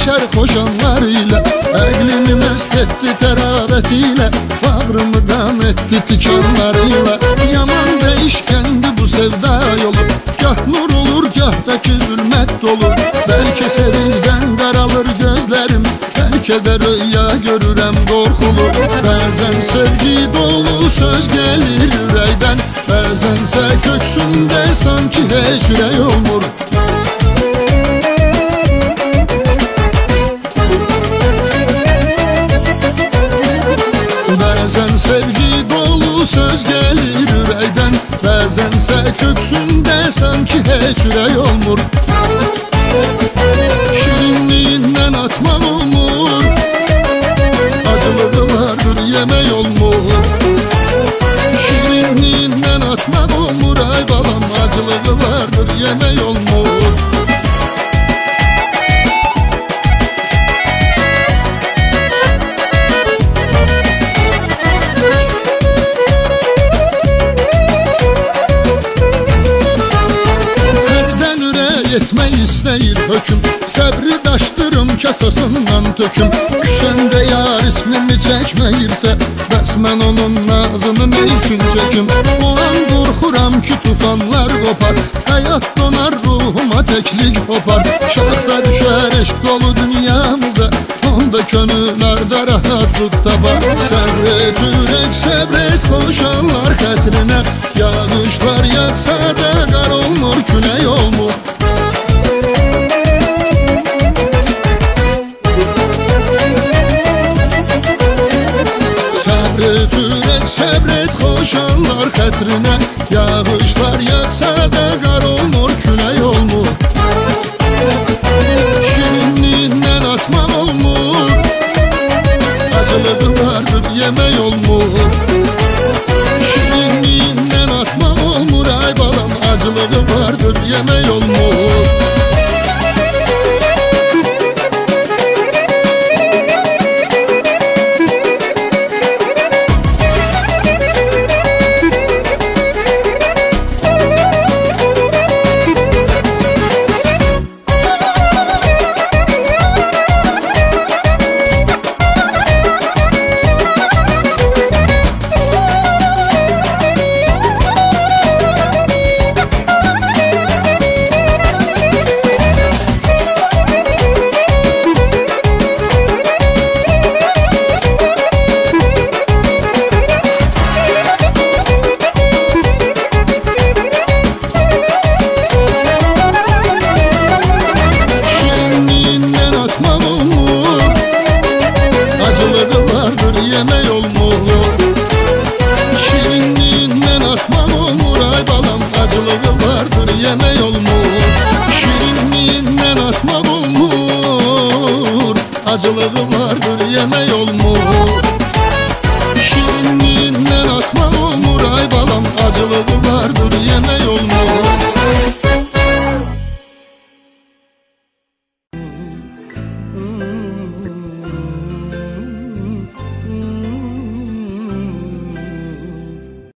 şər xoşanlarıyla. Əqlimi məst etdi tərabetiyle, bağrımı qan etdi tikanlarıyla. Yaman değişkendi bu sevda yolu, gah nur olur gah da ki zülmət dolu. Bəlkə sevincdən qaralır gözlərim, bəlkə də rüya görürəm qorxulu. Bəzən sevgi dolu söz gəlir ürəkdən, bəzənsə köksümdə sanki heç ürək olmur. Bəzən sevgi dolu söz gəlir ürəkdən, bəzənsə köksümdə sanki heç ürək olmur. Şirinliyindən atmaq olmur, acılığı vardır yemək olmur. Şirinliyindən atmaq olmur, ay balam, acılığı vardır yemək olmur. Etmək istəyir höküm, səbri daşdırım kasasından töküm. Küsəndə yar ismimi çəkməyirsə, bəs mən onun nazını nə üçün çəkim? O an qorxuram ki tufanlar qopar, həyat donar ruhuma təklik hopar. Şaxta düşər eşq dolu dünyamıza, onda könüllərdə rahatlıq tapar. Səbr et ürək, səbr et xoşanlar xətrinə, yağışlar yağsa da qar olmur, külək olmur. Səbr et xoşanlar xətrinə, yağışlar yağsa da qar olmur, külək olmur. Şirinliyindən atmaq olmur, acılığı vardır yemək olmur. Şirinliyindən atmaq olmur, ay balam, acılığı vardır yemək olmur.